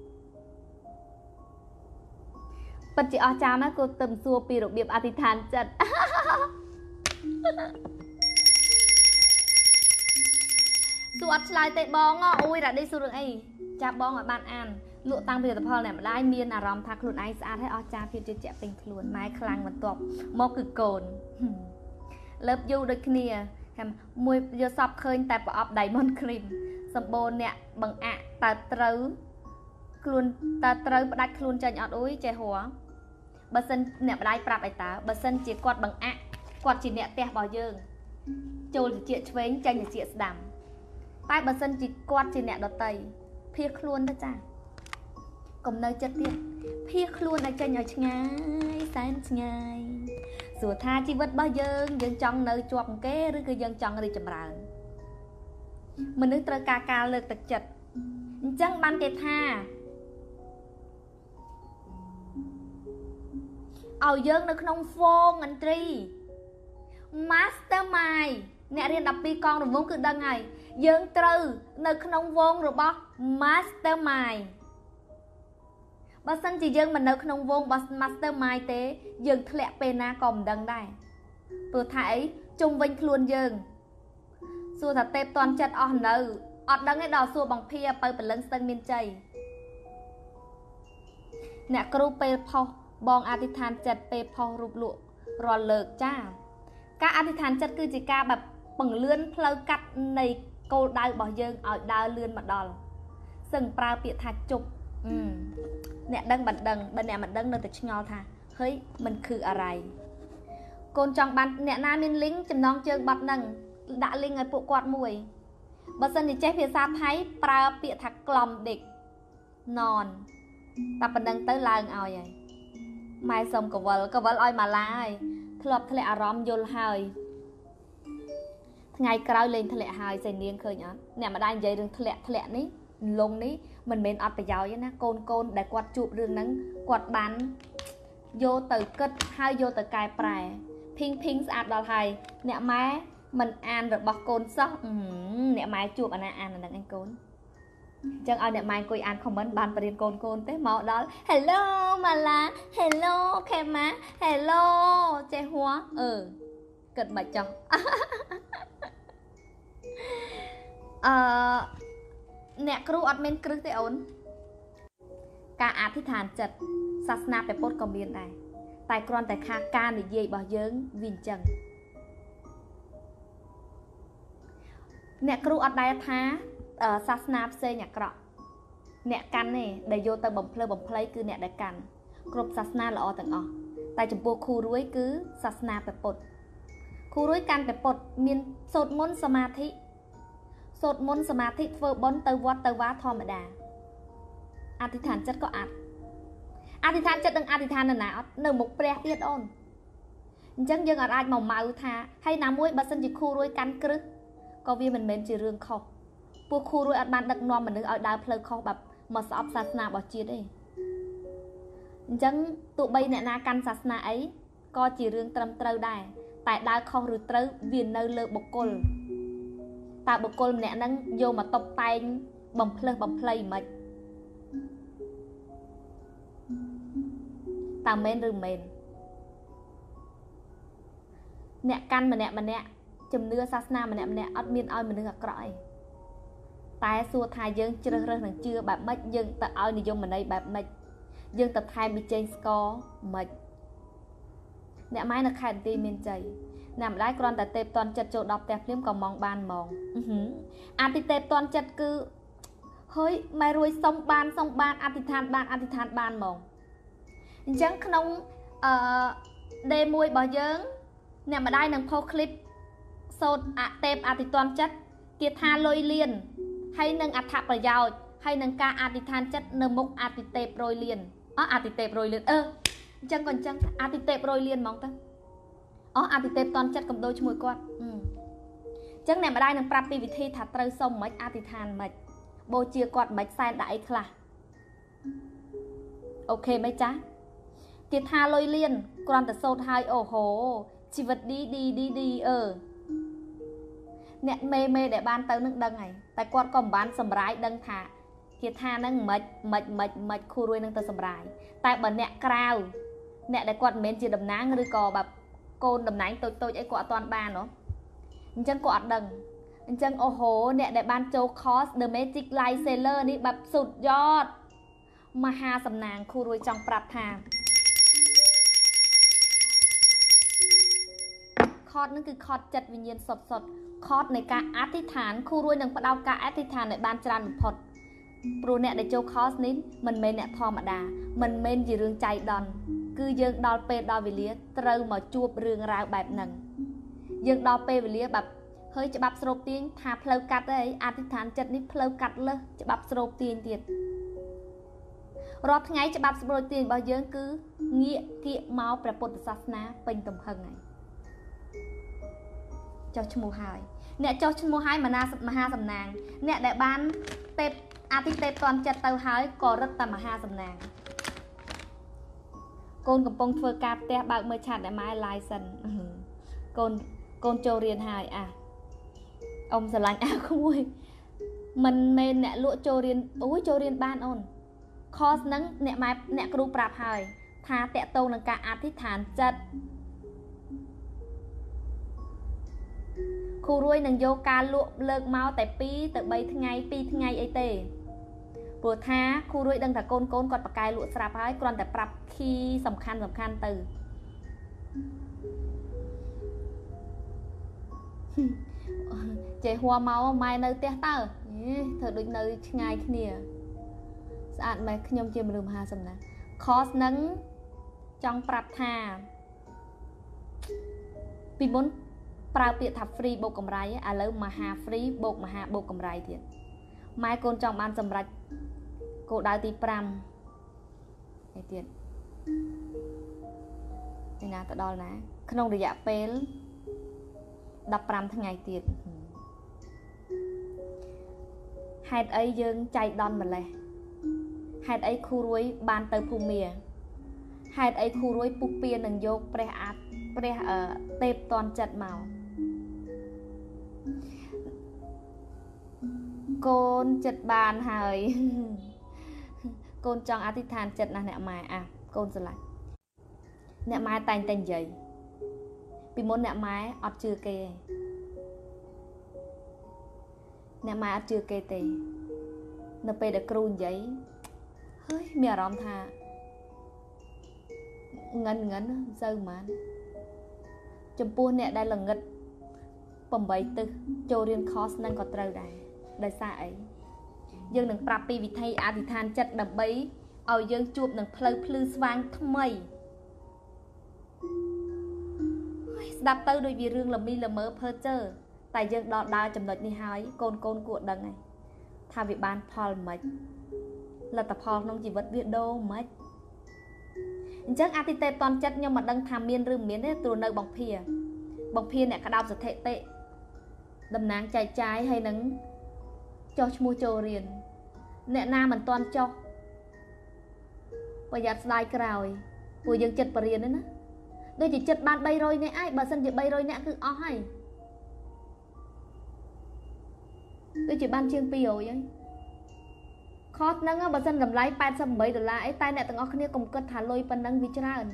ពិតជាអស្ចារ្យណាស់គូទៅសួរពីរបៀបអធិដ្ឋានចិត្តសួរអត់ឆ្លើយទេបងអូយរ៉ាឌីសួររឿងអីចាប់បងឲ្យបានអានលក់តាំងពីផលិតផលអ្នកម្ដាយមានអារម្មណ៍ថាខ្លួនឯងស្អាតហើយអស្ចារ្យភាពជឿជាក់ពេញខ្លួនម៉ែខ្លាំងបន្ទាប់មកគឺកូនលើបយូដូចគ្នាថាមួយយកសពឃើញតែប្រអប់ Diamond Cream សម្បូរអ្នកបង្អាក់តើត្រូវខ្លួនតើត្រូវផ្ដាច់ខ្លួនចេញអត់អុយចេះហួរបើសិនអ្នកម្ដាយប្រាប់ឲ្យតើបើសិនជាគាត់បង្អាក់គាត់ជាអ្នកផ្ទះរបស់យើងចូលជាឆ្វេងចេញជាស្ដាំតែបើសិនជាគាត់ជាអ្នកដតីភៀសខ្លួនទៅចាកុំនៅចិត្តទៀតភៀសខ្លួនឲ្យចេញឲ្យឆ្ងាយសែនឆ្ងាយសួរថាជីវិតរបស់យើងយើងចង់នៅជាប់គេឬក៏យើងចង់រីកចម្រើនមនុស្សត្រូវការការលើកទឹកចិត្តអញ្ចឹងបានគេថាឲ្យយើងនៅក្នុងហ្វូងឥន្ទ្រី Mastermind អ្នករៀនដប់ពីរកងរង្វង់គឺដឹងហើយយើងត្រូវនៅក្នុងវងរបស់ Mastermind បើសិនជាយើងមិននៅក្នុងវងរបស់ Mastermind ទេយើងធ្លាក់ពេលណាក៏មិនដឹងដែរព្រោះថាអីជុំវិញខ្លួនយើងសួរថាទេពតន់ចិត្តអស់នៅអត់ដឹងទេដល់សួរបងភាបើព្រលឹងស្ទឹងមានជ័យអ្នកគ្រូពេលផុសបងអធិដ្ឋានចិត្តពេលផុសរូបលក់រាល់លើកចាការអធិដ្ឋានចិត្តគឺជាការแบบពង្លឿនផ្លូវកាត់នៃគោលដៅរបស់យើងឲ្យដើរលឿនមកដល់សឹងប្រើពាក្យថាជប់អ្នកដឹងមិនដឹងបើអ្នកមិនដឹងនៅតែឆ្ងល់ថាហេมันគឺอะไรកូនចង់បានអ្នកណាមាន link ចំណងជើងបတ်នឹងដាក់ link ឲ្យពួកគាត់មួយបើសិនជាចេះភាសាថៃប្រើពាក្យថាក្លំដេកណនតែប៉ុណ្្នឹងទៅឡើងឲ្យហើយម៉ែសុំកវលកវលឲ្យម៉ាឡាហើយធ្លាប់ធ្លាក់អារម្មណ៍យល់ហើយថ្ងៃក្រោយលេងធ្លាក់ហើយសេនាងឃើញអត់អ្នកម្ដាយនិយាយរឿងធ្លាក់ធ្លាក់នេះលងនេះមិនមែនអត់ប្រយោជន៍ទេណាកូនកូនដែលគាត់ជួបរឿងហ្នឹងគាត់បានយកទៅគិតហើយយកទៅកែប្រែភីងភីងស្អាតដល់ហើយអ្នកម៉ែមិនអានរបស់កូនសោះអ្នកម៉ែជួបអាណាអានអាហ្នឹងឯងកូនអញ្ចឹងឲ្យអ្នកម៉ែអង្គុយអាន comment បានបរៀនកូនកូនទេមកដល់ Hello ម៉ាឡា Hello ខេម៉ា Hello ចេះហួរអឺគិតមិនចោះអឺអ្នកគ្រូអត់មានគ្រឹះទេអូនការអធិដ្ឋានចិត្តសាសនាព្រះពុទ្ធក៏មានដែរតែគ្រាន់តែខាការនិយាយរបស់យើងវាអញ្ចឹងអ្នកគ្រូអត់ដែលថាសាសនាផ្សេងអាក្រក់អ្នកកាន់ទេដែលយកទៅបំភ្លឺបំភ្លៃគឺអ្នកដែលកាន់គ្រប់សាសនាល្អទាំងអស់តែចំពោះគូរួយគឺសាសនាព្រះពុទ្ធគូរួយកាន់ព្រះពុទ្ធមានសូត្រមន្តសមាធិសូត្រមន្តសមាធិធ្វើបុណ្យទៅវត្តទៅវាធម្មតាអធិដ្ឋានចិត្តក៏អត់អធិដ្ឋានចិត្តនឹងអធិដ្ឋាននៅណាអត់នៅមុខព្រះទៀតអូនអញ្ចឹងយើងអាចអាចមកម៉ៅថាហើយណាមួយបើសិនជាគូរួយកាន់គ្រឹះក៏វាមិនមែនជារឿងខុសពួកគូរួយអត់បានដឹកនាំមនុស្សឲ្យដើរផ្លូវខុសបែបមកស្អប់សាសនារបស់ជាតិទេអញ្ចឹងទោះបីអ្នកណាកាន់សាសនាអីក៏ជារឿងត្រឹមត្រូវដែរតែដើរខុសឬត្រូវវានៅលើបុគ្គលតើបុគ្គលម្នាក់ហ្នឹងយកមកតុបតែងបំភ្លឺបំភ្លៃមិនតើមែនឬមិនមែនអ្នកកាន់ម្នាក់ម្នាក់ជំនឿសាសនាម្នាក់ម្នាក់អត់មានឲ្យមនុស្សអាក្រក់អីតែសួរថាយើងជ្រើសរើសនឹងជឿបែបម៉េចយើងទៅឲ្យនិយមន័យបែបម៉េចយើងទៅថែមប៊ីចេងស្ករម៉េចអ្នកម៉ែនៅខេត្តបន្ទាយមានជ័យអ្នកម្ដាយគ្រាន់តែទេពតន់ចិត្តចូលដល់ផ្ទះភ្លាមក៏មកបានហ្មងអតិទេពតន់ចិត្តគឺហើយម៉ែរួយសុំបានសុំបានអធិដ្ឋានបានអធិដ្ឋានបានហ្មងអញ្ចឹងក្នុងអឺ ដេ មួយរបស់យើងអ្នកម្ដាយនឹងផុសឃ្លីបសូត្រអទេពអធិទានចិត្តគាថាលុយលៀនហើយនឹងអត្ថប្រយោជន៍ហើយនឹងការអធិដ្ឋានចិត្តនៅមុខអតិទេពរយលៀនអអតិទេពរយលៀនអឺអញ្ចឹងក៏អញ្ចឹងអតិទេពរយលៀនហ្មងទៅអអតិទេពតន់ចិត្តកំដូរឈ្មោះគាត់អញ្ចឹងអ្នកម្ដាយនឹងប្រាប់ពីវិធីថាត្រូវសុំមិនអធិដ្ឋានមិនបូជាគាត់មិនសែនដាក់អីខ្លះអូខេមិនចាគាថាលុយលៀនគ្រាន់តែសូត្រហើយអូហូជីវិតឌីឌីឌីឌីអឺអ្នកមេមេដែលបានទៅនឹងដឹងហើយតែគាត់ក៏មិនបានសម្រាយដឹងថាគាថាហ្នឹងមិនមិនមិនមិនគូរួយនឹងទៅសម្រាយតែបើអ្នកក្រៅអ្នកដែលគាត់មិនមែនជាតំណាងឬក៏បែបកូនតំណែងតូចតូចអីគាត់អត់ទាន់បានហ៎អញ្ចឹងគាត់អត់ដឹងអញ្ចឹងអូហូអ្នកដែលបានចូល course The Magic Life Seller នេះបែបសុទ្ធយអดមហាសំណាងគូរួយចង់ប្រាប់ថាខតនឹងគឺខតចិត្តវិញ្ញាណសុតសុតខតនៃការអធិដ្ឋានគូរួយនឹងផ្ដោតការអធិដ្ឋានឲ្យបានច្រើនបំផុតព្រោះអ្នកដែលចូល course នេះមិនមែនអ្នកធម្មតាមិនមែនជារឿងចៃដន្យគឺយើងដល់ពេលដល់វេលាត្រូវមកជួបរឿងរ៉ាវបែបហ្នឹងយើងដល់ពេលវេលាបែប hơi cho bắp srop tiên thà phơi cắt đấy à thì thàn chật ní phơi cắt lơ cho bắp srop tiên tiệt rót ngay cho bắp srop tiên bao giờ cứ nghĩa kia máuประពុទ្ធសាសនាពេញទំហឹងហើយចោះឈ្មោះហើយអ្នកចោះឈ្មោះហើយមហាមហាសំណាងអ្នកដែលបានទេពអាទិទេពតន់ចិត្តទៅហើយក៏រត់តែមហាសំណាងកូនកំពុងធ្វើការផ្ទះបើកមើលឆាតអ្នកម៉ែ live សិនកូនកូនចូលរៀនហើយអាអ៊ំស្រឡាញ់អាក្មួយមិនមែនអ្នកលក់ចូលរៀនអូយចូលរៀនបានអូន course ហ្នឹងអ្នកម៉ែអ្នកគ្រូប្រាប់ហើយថាតកតងនឹងការអធិដ្ឋានចិត្តគ្រូរួយនឹងយកការលក់លើកមកតែពីរទៅបីថ្ងៃពីរថ្ងៃអីទេព្រោះថាគ្រូរួយដឹងថាកូនកូនគាត់បកកែលក់ស្រាប់ហើយគ្រាន់តែប្រាប់ key សំខាន់សំខាន់ទៅចេះហួរមកម៉ែនៅផ្ទះតើធ្វើដូចនៅឆ្ងាយគ្នាស្អាតម៉ែខ្ញុំជាមនុស្សមហាសំណាង course ហ្នឹងចង់ប្រាប់ថាពីមុនប្រើពាក្យថា free បូកកម្រៃឥឡូវមហា free បូកមហាបូកកម្រៃទៀតម៉ែកូនចង់បានសម្រេចគោលដៅទី5ឯទៀតឯណាទៅដល់ណាក្នុងរយៈពេលដប់ប្រាំថ្ងៃទៀតហេតុអីយើងចៃដន្យម្លេះហេតុអីគ្រូរួយបានទៅភូមាហេតុអីគ្រូរួយពុះពៀននឹងយកព្រះអាចព្រះទេពតន់ចិត្តមកកូនចិត្តបានហើយកូនចង់អធិដ្ឋានចិត្តណាស់អ្នកម៉ែអាកូនស្រឡាញ់អ្នកម៉ែតែងតែនិយាយពីមុនអ្នកម៉ែអត់ជឿគេអ្នកម៉ែអត់ជឿគេទេនៅពេលដែលគ្រូនិយាយហើយមានអារម្មណ៍ថាងិនងិនមិនសូវហ្មងចំពោះអ្នកដែលល្ងិត8ទិសចូលរៀន course ហ្នឹងក៏ត្រូវដែរដោយសារអីយើងនឹងប្រាប់ពីវិធីអធិដ្ឋានចិត្តដើម្បីឲ្យយើងជួបនឹងផ្លូវភ្លឺស្វាងថ្មីស្ដាប់ទៅដូចវារឿងល្មីល្មើភើចើតែយើងដល់ដើរចំណុចនេះហើយកូនកូនគួរដឹងហើយថាវាបានផលមិនលទ្ធផលក្នុងជីវិតវាដូរមិនអញ្ចឹងអតិទេពតន់ចិត្តខ្ញុំមិនដឹងថាមានឬមិនមានទេព្រោះនៅបងភាបងភាអ្នកក្តោបស្ថិតិតំណាងចែកចាយហើយនឹងចុះឈ្មោះចូលរៀនអ្នកណាមិនទាន់ចុះប្រយ័ត្នស្ដាយក្រោយពួកយើងចិត្តបរៀនទេណាដូចជាចិត្តបាន300នាក់ឯងបើសិនជា300នាក់គឺអស់ហើយដូចជាបានជាង200ហើយខតហ្នឹងបើសិនតម្លៃ88ដុល្លារអីតែអ្នកទាំងអស់គ្នាកុំគិតថាលុយប៉ុណ្ណឹងវាច្រើន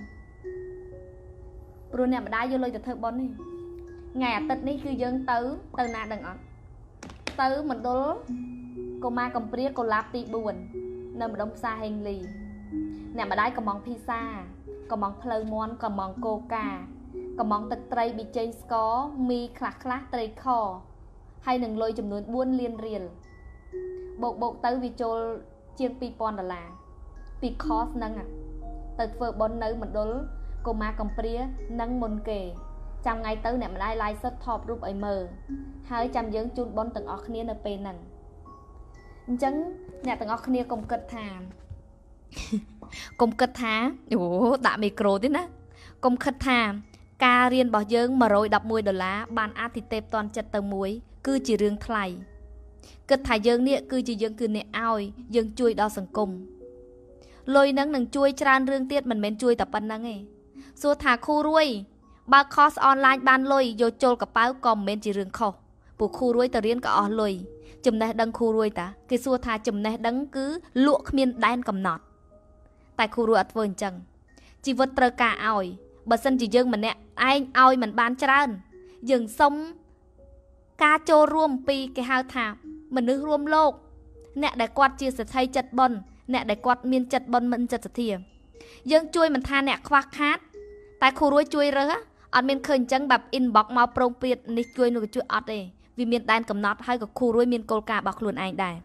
ព្រោះអ្នកម្ដាយយកលុយទៅធ្វើបុណ្យនេះថ្ងៃអាទិត្យនេះគឺយើងទៅទៅណាដឹងអត់ទៅមណ្ឌលកុមារកំព្រាកុលាបទី4នៅម្ដុំផ្សារហេងលីអ្នកម្ដាយកំងភីសាកំងផ្លូវមន់កំងកូកាកំងទឹកត្រីប៊ីចេងស្ករមីខ្លះខ្លះត្រីខហើយនឹងលុយចំនួន4លានរៀលបូកបូកទៅវាចូលជាង2000ដុល្លារពី course ហ្នឹងទៅធ្វើបុណ្យនៅមណ្ឌលកុមារកំព្រានិងមុនគេចាំថ្ងៃទៅអ្នកម្ដាយ live សុទ្ធថតរូបឲ្យមើលហើយចាំយើងជូនបុណ្យទាំងអស់គ្នានៅពេលហ្នឹងអញ្ចឹងអ្នកទាំងអស់គ្នាកុំគិតថាកុំគិតថាអូដាក់មីក្រូទេណាកុំគិតថាការរៀនរបស់យើង111ដុល្លារបានអធិទេពតន់ចិត្តទៅមួយគឺជារឿងថ្លៃគិតថាយើងនេះគឺជាយើងគឺអ្នកឲ្យយើងជួយដល់សង្គមលុយហ្នឹងនឹងជួយច្រើនរឿងទៀតមិនមែនជួយតែប៉ុណ្្នឹងទេសួរថាគ្រូរួយបើ course online បានលុយយកចូលកប៉ៅក៏មិនមែនជារឿងខុសពួកគ្រូរួយទៅរៀនក៏អស់លុយចំណេះដឹងគ្រូរួយតាគេសួរថាចំណេះដឹងគឺលក់គ្មានដែនកំណត់តែគ្រូរួយអត់ធ្វើអញ្ចឹងជីវិតត្រូវការឲ្យបើសិនជាយើងម្នាក់ឯងឲ្យមិនបានច្រើនយើងសុំការចូលរួមពីគេហៅថាមនុស្សរួមលោកអ្នកដែលគាត់ជាសេដ្ឋីចិត្តបុណ្យអ្នកដែលគាត់មានចិត្តបុណ្យមិនចិត្តសទ្ធាយើងជួយមិនថាអ្នកខ្វះខាតតែគ្រូរួយជួយរើសអត់មានឃើញអញ្ចឹងបែប inbox មកប្រងព្រាតនេះជួយនោះក៏ជួយអត់ទេវាមានដែនកំណត់ហើយក៏គ្រូរួយមានគោលការណ៍របស់ខ្លួនឯងដែរ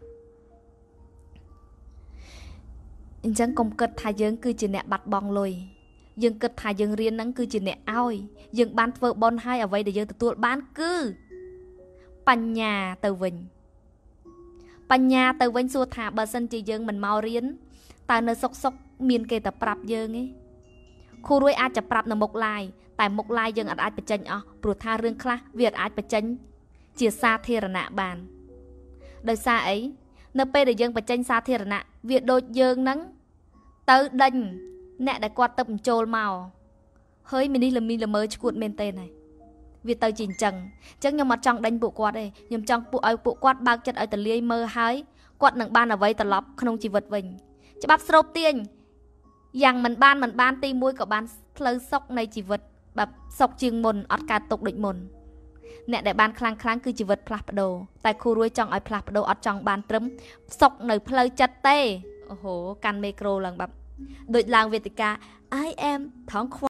អញ្ចឹងកុំគិតថាយើងគឺជាអ្នកបាត់បង់លុយយើងគិតថាយើងរៀនហ្នឹងគឺជាអ្នកឲ្យយើងបានធ្វើបុណ្យហើយអ្វីដែលយើងទទួលបានគឺ bánh nhà từ vinh bánh nhà từ vinh xua thả bà sân chỉ dương mình mau riêng ta nơi sốc sốc miền kê tập prap dương ấy khu ruồi ai chập prap nằm một lai tại một lai dương ai bạch chanh ọ bùa tha rương khla việt ai bạch chanh chia xa thề nạ bàn đời xa ấy nơi pe để dương bạch chanh xa thề nạ việt đôi dương nắng tới đành nè đã quạt tập trôi màu hơi mình đi làm mình là mới chuột men tên này việt tới chỉnh chẳng chắc nhưng mà trong đánh bộ quạt đây nhưng trong bộ ai bộ quạt bao chất ở tờ lia mơ hái quạt nặng ban ở vây tờ lọc không chỉ vật mình cho bắp sốt tiền rằng mình ban mình ban ti mũi của ban lơ sọc này chỉ vật bắp sọc trường mồn ọt cả tục định mồn nè để ban khang khang cứ chỉ vật plap đồ tại khu ruồi trong ở plap đồ ọt trong ban trấm sọc nơi plơ chặt tê ô hổ can micro lần bắp đội làng Việt ca I am thong